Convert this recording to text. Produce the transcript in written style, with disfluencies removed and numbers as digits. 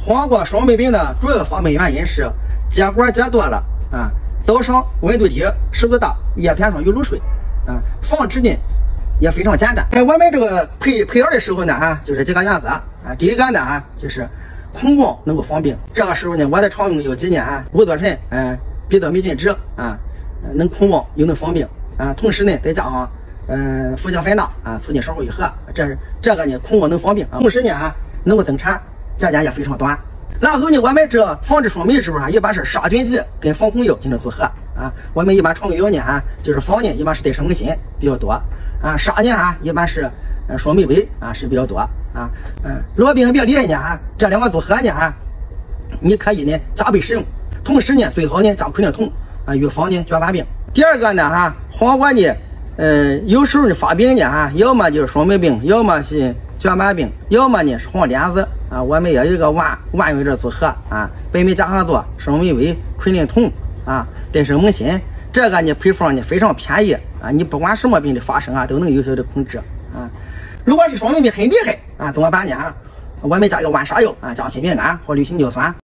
黄瓜双霉病的主要发病原因是结果结多了啊，早上温度低，湿度大，叶片上有露水啊。防治呢也非常简单。我们这个配药的时候呢就是几个原则啊。第一个呢就是控光能够防病。这个时候呢，我的常用有几呢吴唑醇、吡啶霉菌酯啊，能控光又能防病啊。同时呢，再加上氟甲芬钠啊，促进生物愈合，这个呢控光能防病啊。同时呢能够增产，时间也非常短。然后呢，我们这防治双霉时候一般是杀菌剂跟防虫药进行组合啊。我们一般常用药呢就是防呢一般是对生门辛比较多啊，杀呢一般是双霉维啊是比较多啊。如果病例呢这两个组合呢，你可以呢加倍使用，同时呢最好呢加奎宁酮啊，预防呢卷板病。第二个呢黄瓜呢有时候呢发病呢要么就是双霉病，要么是卷板病，要么呢是黄脸子啊。我们也有一个万用这组合啊，白霉加上唑、双霉维、奎宁酮啊，对生门辛。这个呢配方呢非常便宜啊，你不管什么病的发生都能有效的控制啊。如果是双霉病很厉害啊，怎么办呢？我们加一个万砂药啊，加气平胺或氯氰氰酸。